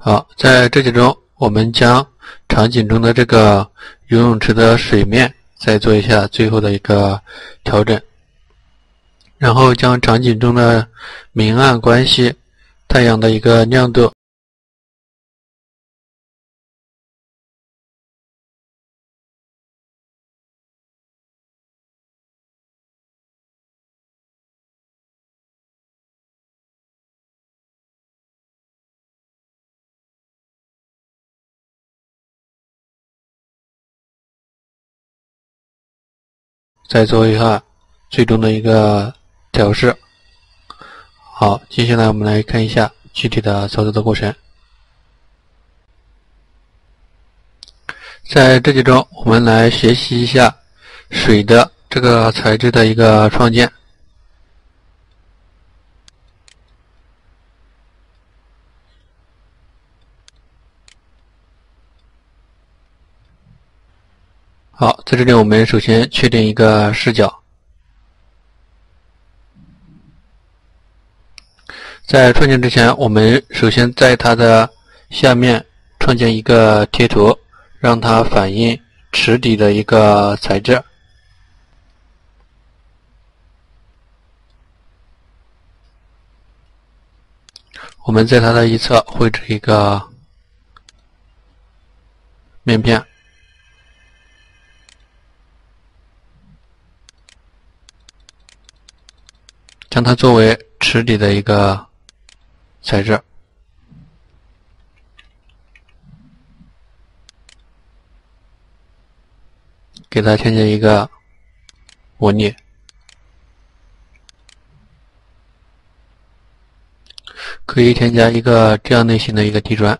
好，在这节中，我们将场景中的这个游泳池的水面再做一下最后的一个调整，然后将场景中的明暗关系、太阳的一个亮度，再做一下最终的一个调试。好，接下来我们来看一下具体的操作的过程。在这节中，我们来学习一下水的这个材质的一个创建。好，在这里我们首先确定一个视角。在创建之前，我们首先在它的下面创建一个贴图，让它反映池底的一个材质。我们在它的一侧绘制一个面片，将它作为池底的一个材质，给它添加一个纹理，可以添加一个这样类型的一个地砖，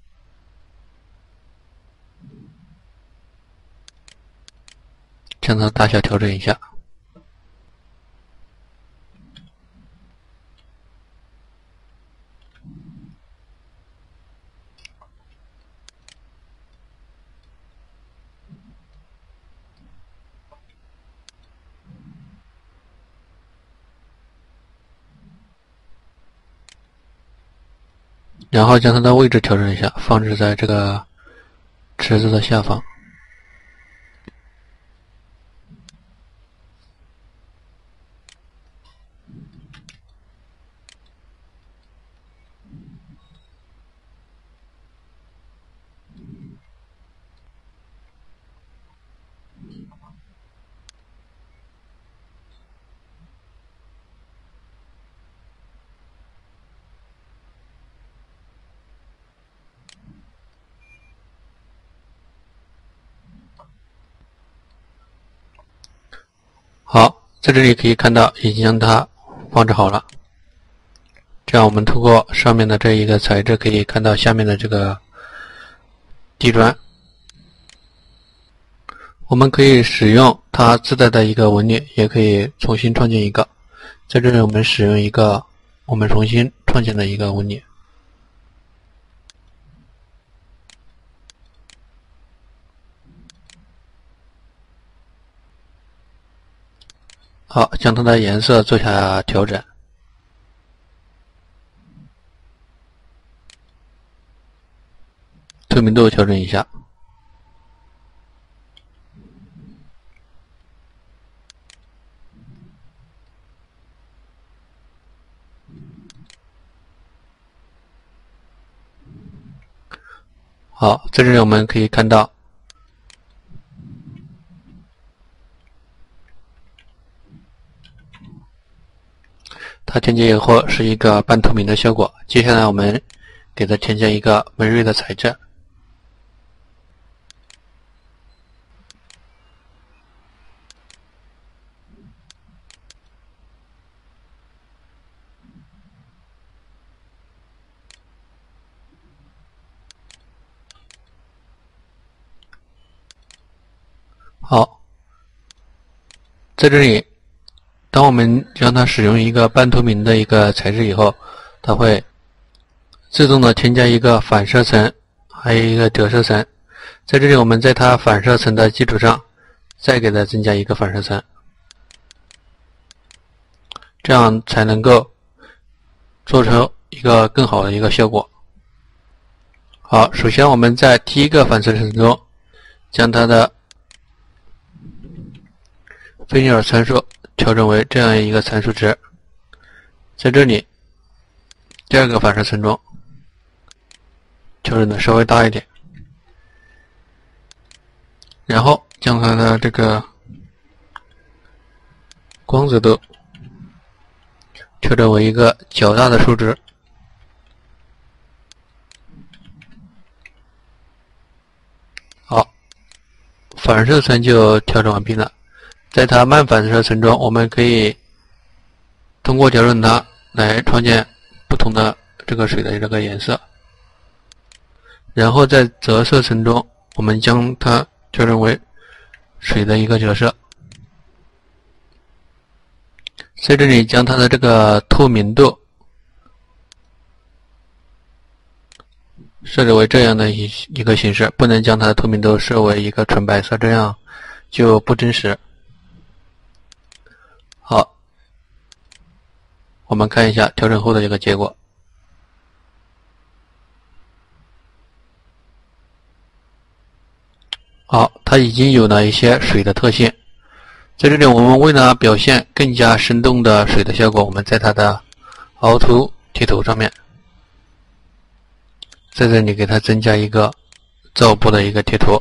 将它的大小调整一下。然后将它的位置调整一下，放置在这个池子的下方。好，在这里可以看到已经将它放置好了。这样我们通过上面的这一个材质可以看到下面的这个地砖，我们可以使用它自带的一个纹理，也可以重新创建一个。在这里我们使用一个我们重新创建的一个纹理。好，将它的颜色做下调整。透明度调整一下。好，在这里我们可以看到它添加以后是一个半透明的效果。接下来我们给它添加一个微锐的材质。好，在这里当我们将它使用一个半透明的一个材质以后，它会自动的添加一个反射层，还有一个折射层。在这里我们在它反射层的基础上再给它增加一个反射层，这样才能够做成一个更好的一个效果。 好，首先我们在第一个反射层中，将它的菲涅尔参数调整为这样一个参数值。在这里，第二个反射层中，调整的稍微大一点，然后将它的这个光泽度调整为一个较大的数值。好，反射层就调整完毕了。在它慢反射层中，我们可以通过调整它来创建不同的这个水的这个颜色。然后在折射层中，我们将它调整为水的一个折射。在这里将它的这个透明度设置为这样的一个形式，不能将它的透明度设为一个纯白色，这样就不真实。好，我们看一下调整后的一个结果。好，它已经有了一些水的特性。在这里，我们为了表现更加生动的水的效果，我们在它的凹凸贴图上面，在这里给它增加一个噪波的一个贴图。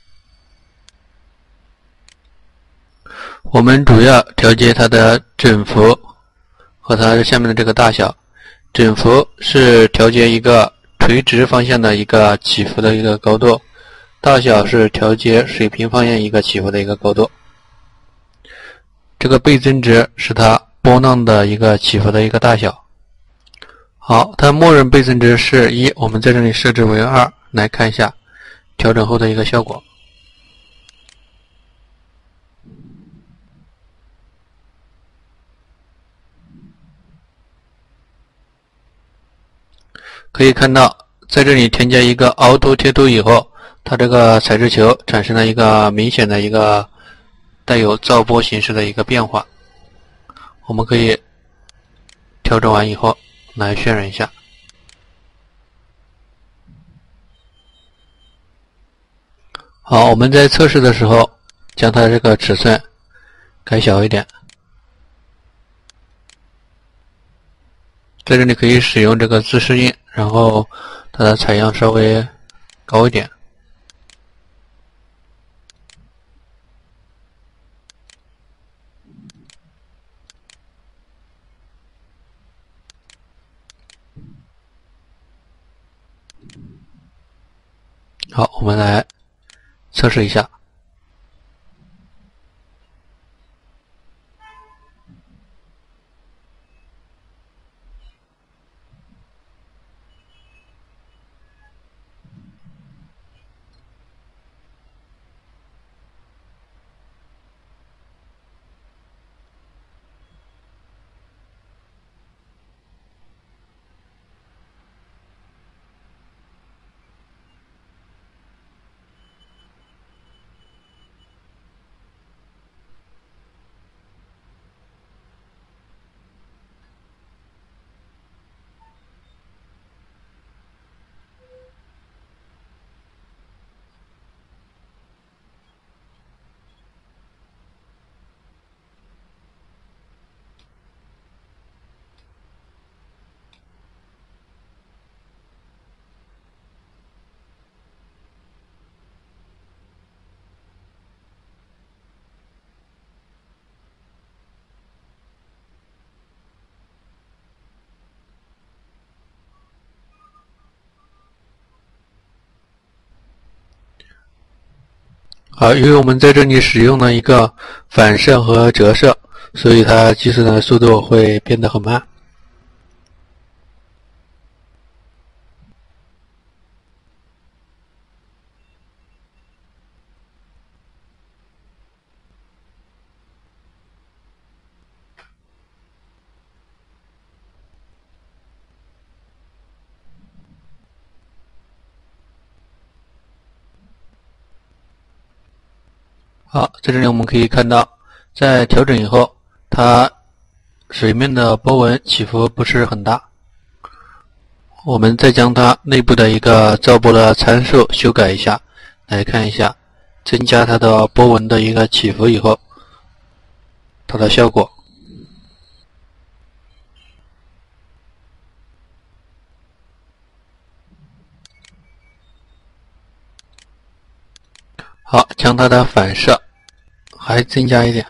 我们主要调节它的振幅和它下面的这个大小。振幅是调节一个垂直方向的一个起伏的一个高度，大小是调节水平方向一个起伏的一个高度。这个倍增值是它波浪的一个起伏的一个大小。好，它默认倍增值是1，我们在这里设置为2，来看一下调整后的一个效果。可以看到，在这里添加一个凹凸贴图以后，它这个彩质球产生了一个明显的一个带有噪波形式的一个变化。我们可以调整完以后来渲染一下。好，我们在测试的时候将它的这个尺寸改小一点。在这里可以使用这个自适应，然后它的采样稍微高一点。好，我们来测试一下。好，因为我们在这里使用了一个反射和折射，所以它计算的速度会变得很慢。好，在这里我们可以看到，在调整以后，它水面的波纹起伏不是很大。 我们再将它内部的一个噪波的参数修改一下，来看一下增加它的波纹的一个起伏以后，它的效果。好，将它的反射还增加一点。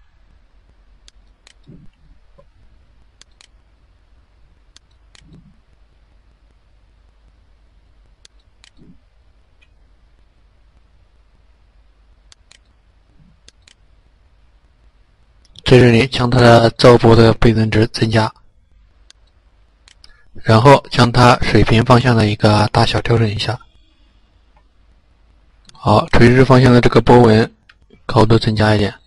在这里将它的噪波的倍增值增加，然后将它水平方向的一个大小调整一下。好，垂直方向的这个波纹高度增加一点。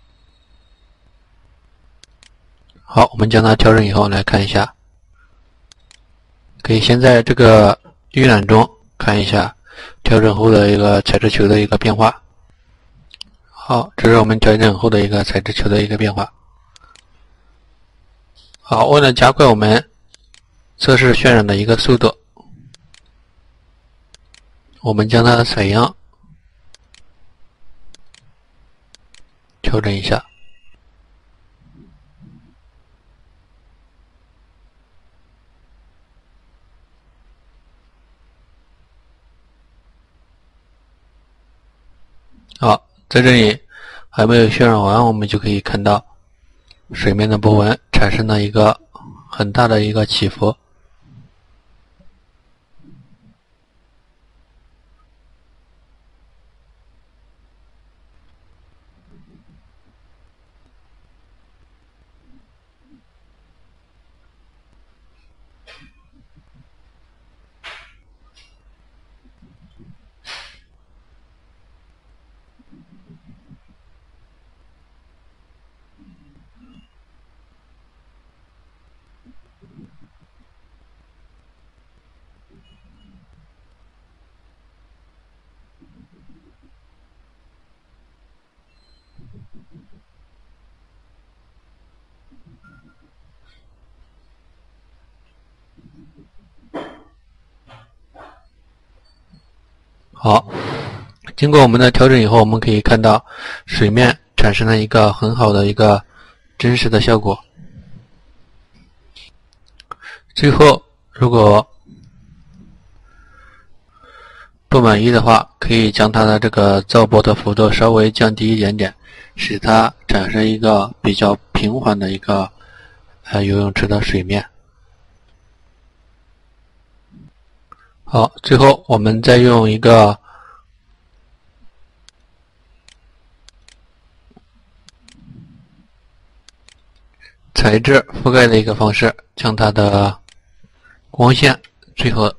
好，我们将它调整以后来看一下，可以先在这个预览中看一下调整后的一个材质球的一个变化。好，这是我们调整后的一个材质球的一个变化。好，为了加快我们测试渲染的一个速度，我们将它的采样调整一下。好，在这里还没有渲染完，我们就可以看到水面的波纹产生了一个很大的一个起伏。好，经过我们的调整以后，我们可以看到水面产生了一个很好的一个真实的效果。最后，如果不满意的话，可以将它的这个噪波的幅度稍微降低一点点，使它产生一个比较平缓的一个游泳池的水面。好，最后我们再用一个材质覆盖的一个方式，将它的光线最后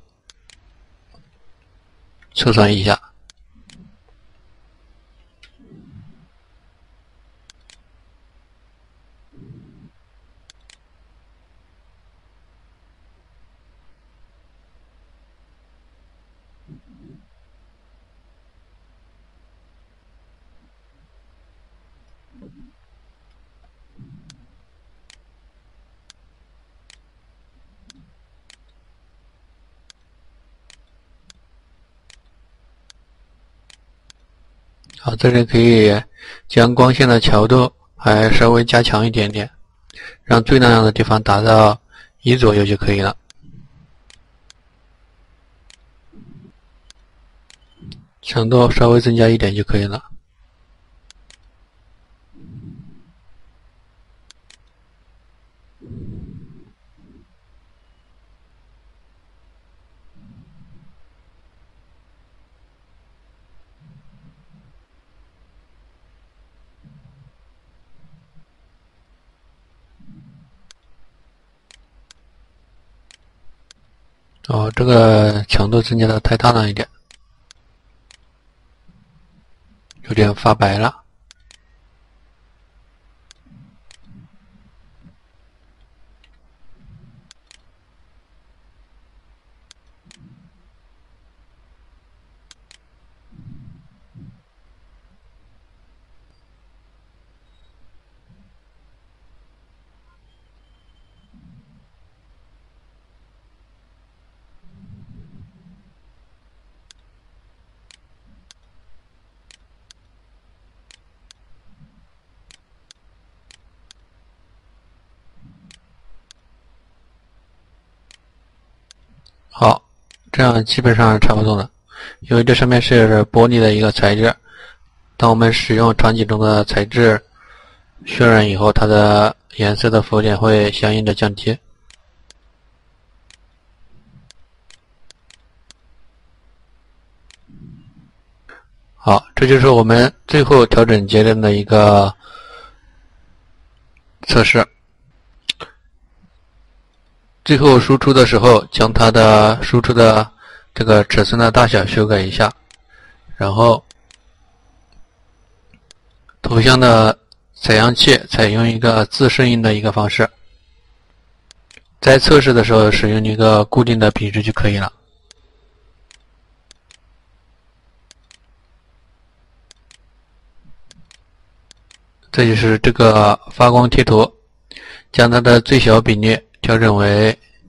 测算一下。好，这里可以将光线的强度还稍微加强一点点，让最亮的地方达到1左右就可以了。强度稍微增加一点就可以了。哦，这个强度增加的太大了一点，有点发白了。 好，这样基本上差不多了。因为这上面是玻璃的一个材质，当我们使用场景中的材质渲染以后，它的颜色的浮点会相应的降低。好，这就是我们最后调整节点的一个测试。最后输出的时候，将它的输出的这个尺寸的大小修改一下，然后图像的采样器采用一个自适应的一个方式，在测试的时候使用一个固定的比值就可以了。这就是这个发光贴图，将它的最小比例调整为